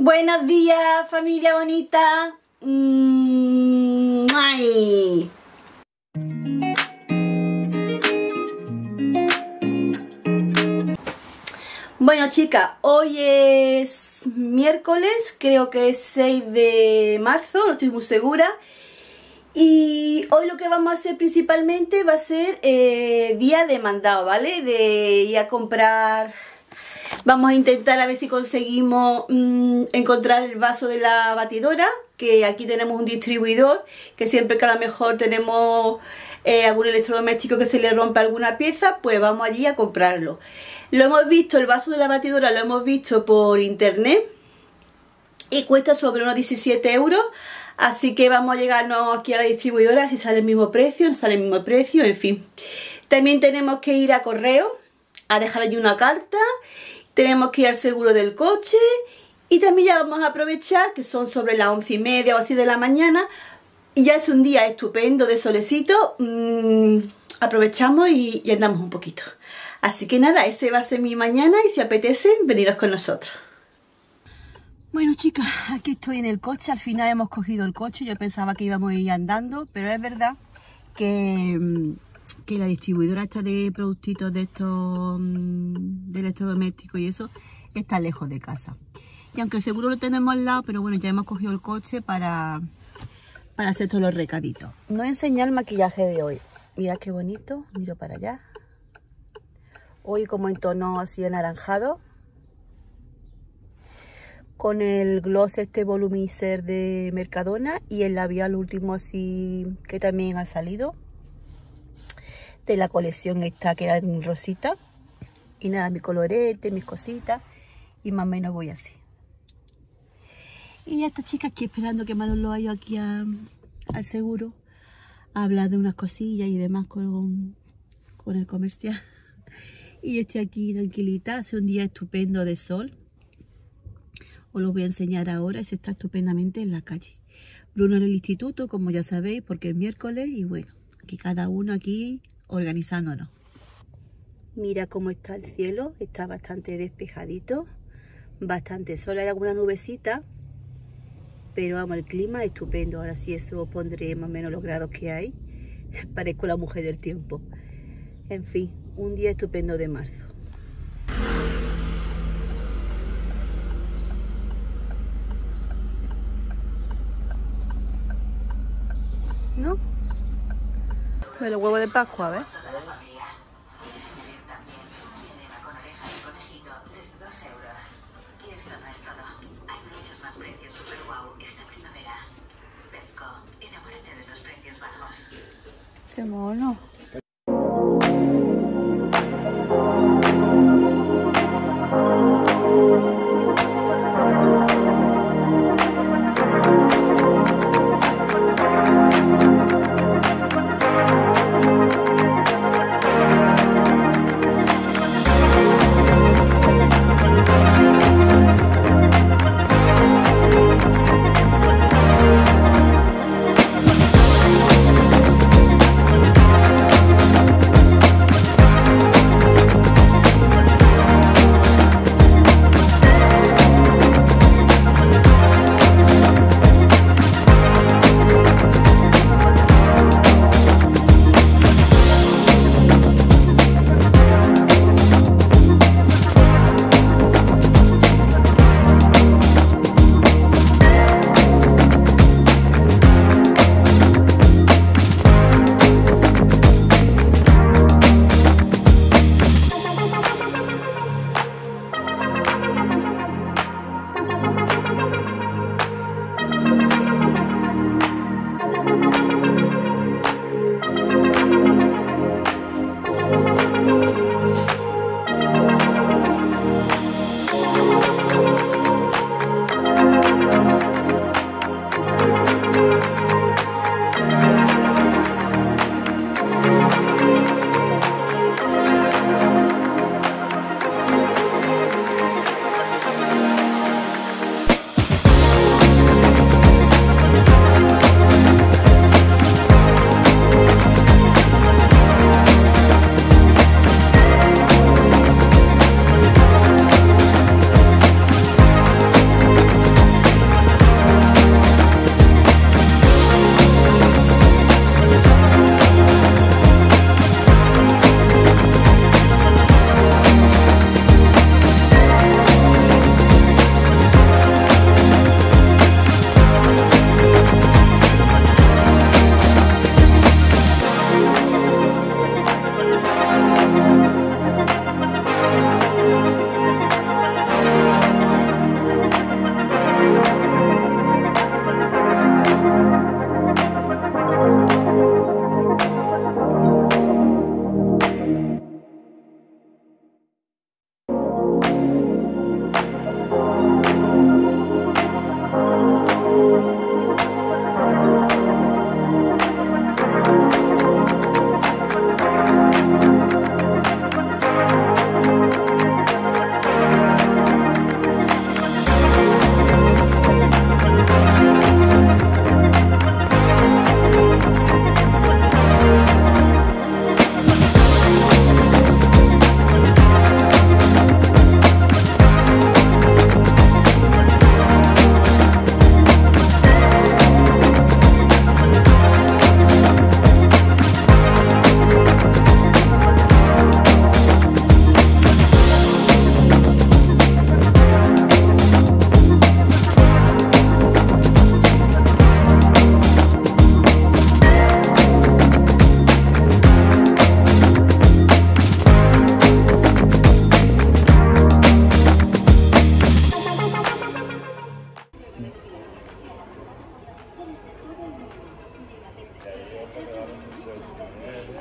Buenos días, familia bonita. ¡Ay! Bueno, chicas, hoy es miércoles, creo que es 6 de marzo, no estoy muy segura. Y hoy lo que vamos a hacer principalmente va a ser día de mandado, ¿vale? De ir a comprar. Vamos a intentar a ver si conseguimos encontrar el vaso de la batidora, que aquí tenemos un distribuidor, que siempre que a lo mejor tenemos algún electrodoméstico que se le rompe alguna pieza, pues vamos allí a comprarlo. Lo hemos visto, el vaso de la batidora lo hemos visto por internet y cuesta sobre unos 17 euros. Así que vamos a llegarnos aquí a la distribuidora, si sale el mismo precio, no sale el mismo precio, en fin. También tenemos que ir a correo, a dejar allí una carta. Tenemos que ir al seguro del coche. Y también ya vamos a aprovechar, que son sobre las 11:30 o así de la mañana. Y ya es un día estupendo de solecito. Aprovechamos y andamos un poquito. Así que nada, ese va a ser mi mañana y si apetece, veniros con nosotros. Bueno, chicas, aquí estoy en el coche. Al final hemos cogido el coche. Yo pensaba que íbamos a ir andando, pero es verdad que la distribuidora esta de productitos de estos de electrodomésticos y eso está lejos de casa. Y aunque seguro lo tenemos al lado, pero bueno, ya hemos cogido el coche para hacer todos los recaditos. No voy a enseñar el maquillaje de hoy. Mirad qué bonito. Miro para allá. Hoy como en tono así anaranjado. Con el gloss este volumizer de Mercadona y el labial último así que también ha salido de la colección esta que era en rosita. Y nada, mi colorete, mis cositas y más o menos voy así. Y ya esta chica aquí esperando que Manolo vaya aquí al seguro a hablar de unas cosillas y demás con el comercial. Y yo estoy aquí tranquilita, hace un día estupendo de sol. Os lo voy a enseñar ahora y se está estupendamente en la calle. Bruno en el instituto, como ya sabéis, porque es miércoles y bueno, aquí cada uno aquí organizándonos. Mira cómo está el cielo, está bastante despejadito, bastante sol, hay alguna nubecita, pero vamos, el clima es estupendo. Ahora sí eso pondré más o menos los grados que hay. Parezco la mujer del tiempo. En fin, un día estupendo de marzo. ¿No? Pero huevo de Pascua, a ver. Qué mono.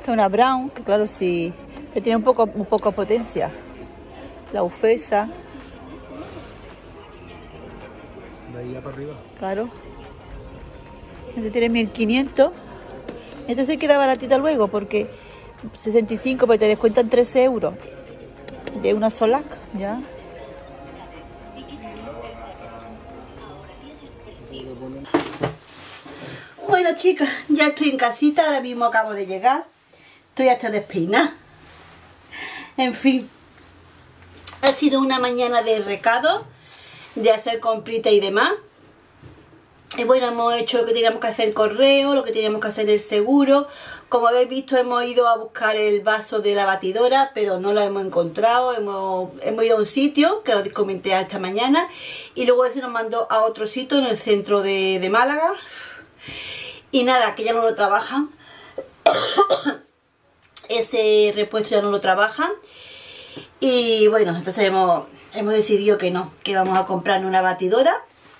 Esta es una Brown, que claro, sí, que tiene un poco potencia. La Ufesa. De ahí para arriba. Claro. Este tiene 1500. Esta se queda baratita luego porque 65, pero te descuentan 13 euros. De una Solac, ya. Bueno, chicas, ya estoy en casita, ahora mismo acabo de llegar. Estoy hasta despeinada. En fin, ha sido una mañana de recado, de hacer comprita y demás. Y bueno, hemos hecho lo que teníamos que hacer el correo, lo que teníamos que hacer el seguro. Como habéis visto, hemos ido a buscar el vaso de la batidora, pero no lo hemos encontrado. Hemos ido a un sitio, que os comenté esta mañana, y luego ese nos mandó a otro sitio en el centro de Málaga. Y nada, que ya no lo trabajan. Ese repuesto ya no lo trabajan. Y bueno, entonces hemos decidido que no, que vamos a comprar una batidora.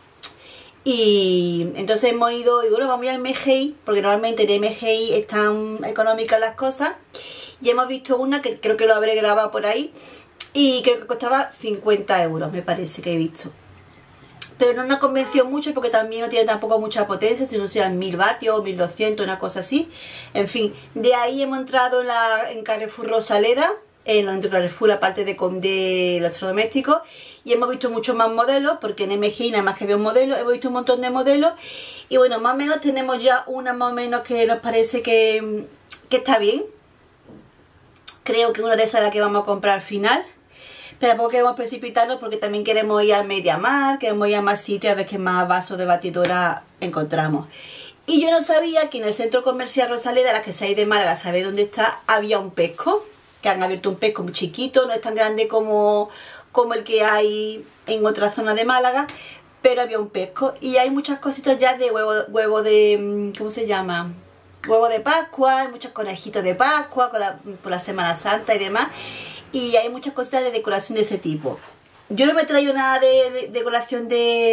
Y entonces hemos ido, y bueno, vamos a MGI, porque normalmente en MGI están económicas las cosas. Y hemos visto una que creo que lo habré grabado por ahí, y creo que costaba 50 euros, me parece que he visto. Pero no nos convenció mucho porque también no tiene tampoco mucha potencia, si no sean 1000 vatios o 1200, una cosa así. En fin, de ahí hemos entrado en Carrefour Rosaleda, en Carrefour, la parte de electrodomésticos, y hemos visto muchos más modelos, porque en MGI nada más que había un modelo, hemos visto un montón de modelos, y bueno, más o menos tenemos ya una más o menos que nos parece que está bien. Creo que una de esas es la que vamos a comprar al final. Pero tampoco queremos precipitarnos porque también queremos ir a MediaMarkt, queremos ir a más sitios a ver qué más vasos de batidora encontramos. Y yo no sabía que en el centro comercial Rosaleda, la que seáis de Málaga, sabéis dónde está, había un Pesco, que han abierto un Pesco muy chiquito, no es tan grande como el que hay en otra zona de Málaga, pero había un Pesco. Y hay muchas cositas ya de huevo de, ¿cómo se llama? Huevo de Pascua, hay muchos conejitos de Pascua por la Semana Santa y demás. Y hay muchas cositas de decoración de ese tipo. Yo no me traigo nada de decoración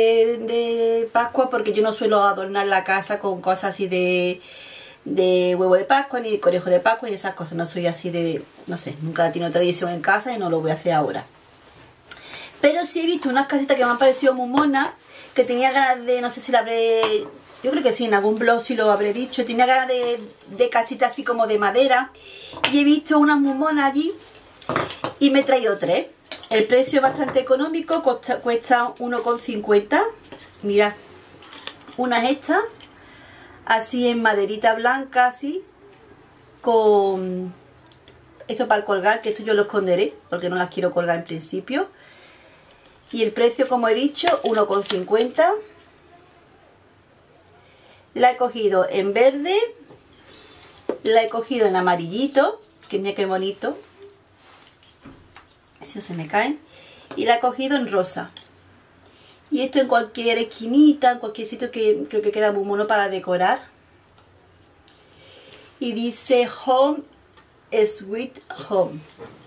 de Pascua porque yo no suelo adornar la casa con cosas así de huevo de Pascua, ni de conejo de Pascua, ni esas cosas. No soy así de, no sé, nunca he tenido tradición en casa y no lo voy a hacer ahora. Pero sí he visto unas casitas que me han parecido muy monas, que tenía ganas de, no sé si la habré, yo creo que sí, en algún blog sí lo habré dicho, tenía ganas de casitas así como de madera, y he visto unas muy monas allí. Y me he traído 3. El precio es bastante económico, cuesta 1,50. Mirad, una es esta, así en maderita blanca, así, con esto para colgar, que esto yo lo esconderé, porque no las quiero colgar en principio. Y el precio, como he dicho, 1,50. La he cogido en verde, la he cogido en amarillito, que mira qué bonito. Si no se me caen. Y la he cogido en rosa. Y esto en cualquier esquinita, en cualquier sitio, que creo que queda muy mono para decorar. Y dice Home Sweet Home.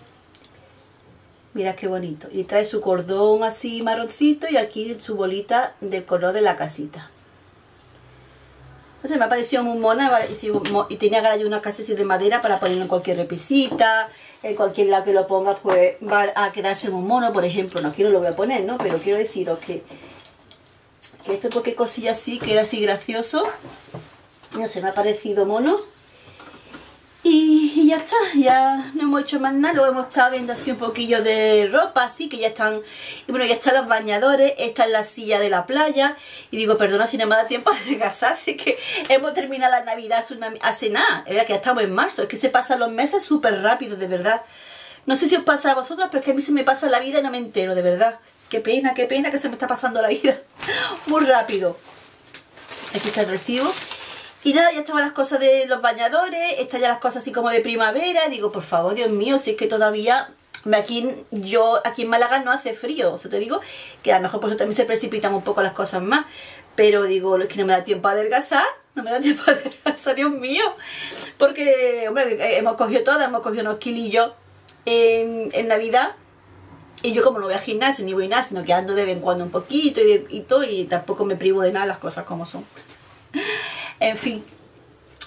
Mira qué bonito. Y trae su cordón así marroncito y aquí su bolita del color de la casita. Entonces me ha parecido muy mona y tenía ganas de una casa así de madera para ponerlo en cualquier repisita. En cualquier lado que lo ponga pues va a quedarse muy mono. Por ejemplo, no, aquí no lo voy a poner, ¿no? Pero quiero deciros que esto, porque cosilla así queda así gracioso. No sé, me ha parecido mono. Y ya está, ya no hemos hecho más nada. Luego hemos estado viendo así un poquillo de ropa, así que ya están. Y bueno, ya están los bañadores. Esta es la silla de la playa. Y digo, perdona si no me da tiempo a adelgazar, así que hemos terminado la Navidad hace nada. Era que ya estamos en marzo. Es que se pasan los meses súper rápido, de verdad. No sé si os pasa a vosotros, pero es que a mí se me pasa la vida y no me entero, de verdad. Qué pena que se me está pasando la vida muy rápido. Aquí está el recibo. Y nada, ya estaban las cosas de los bañadores, están ya las cosas así como de primavera. Digo, por favor, Dios mío, si es que todavía aquí en Málaga no hace frío. O sea, te digo que a lo mejor por eso también se precipitan un poco las cosas más. Pero digo, es que no me da tiempo a adelgazar, no me da tiempo a adelgazar, Dios mío. Porque, hombre, hemos cogido unos kilillos en Navidad. Y yo como no voy al gimnasio, ni voy nada, sino que ando de vez en cuando un poquito y todo, y tampoco me privo de nada, las cosas como son. En fin,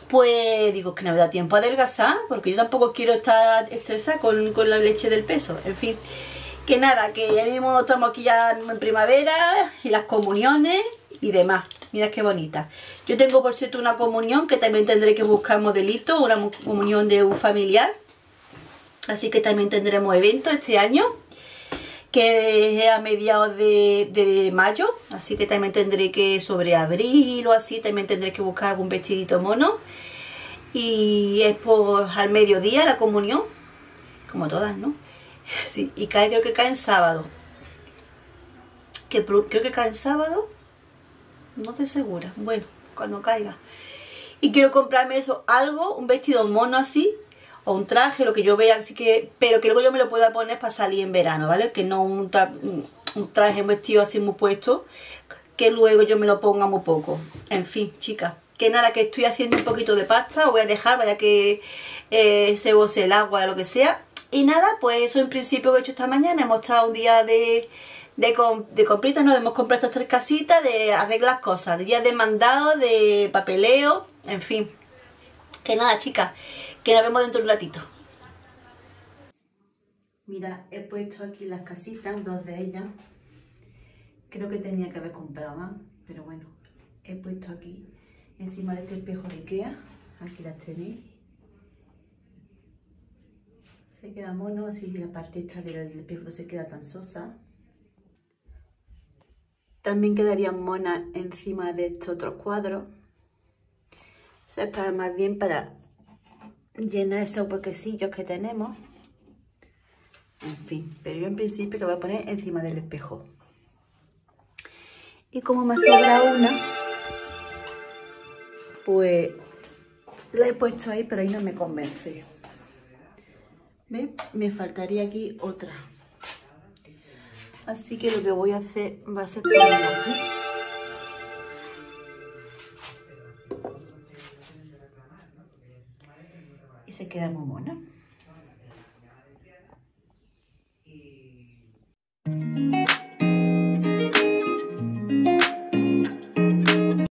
pues digo que no me da tiempo a adelgazar, porque yo tampoco quiero estar estresada con la leche del peso. En fin, que nada, que ya mismo estamos aquí ya en primavera y las comuniones y demás. Mira qué bonita. Yo tengo por cierto una comunión que también tendré que buscar modelito, una comunión de un familiar. Así que también tendremos eventos este año, que es a mediados de mayo. Así que también tendré que, sobre abril o así, también tendré que buscar algún vestidito mono. Y es por al mediodía la comunión, como todas, ¿no? Sí, y creo que cae en sábado. Creo que cae en sábado. No estoy segura. Bueno, cuando caiga. Y quiero comprarme eso, algo, un vestido mono así, o un traje, lo que yo vea, así que, pero que luego yo me lo pueda poner para salir en verano, ¿vale? Que no un traje, un vestido así muy puesto, que luego yo me lo ponga muy poco. En fin, chicas, que nada, que estoy haciendo un poquito de pasta, os voy a dejar, vaya que se bose el agua o lo que sea. Y nada, pues eso en principio que he hecho esta mañana. Hemos estado un día de compritas, nos hemos comprado estas 3 casitas, de arreglar cosas, de días de mandado, de papeleo, en fin. Que nada, chicas, que nos vemos dentro de un ratito. Mira, he puesto aquí las casitas, 2 de ellas. Creo que tenía que haber comprado más, pero bueno, he puesto aquí, encima de este espejo de Ikea. Aquí las tenéis. Se queda mono, así que la parte esta del espejo no se queda tan sosa. También quedarían monas encima de estos otros cuadros. Eso es para, más bien para llenar esos huequecillos que tenemos. En fin, pero yo en principio lo voy a poner encima del espejo. Y como me sobra una, pues la he puesto ahí, pero ahí no me convence. ¿Ves? Me faltaría aquí otra. Así que lo que voy a hacer va a ser ponerla aquí. Y se queda muy mona.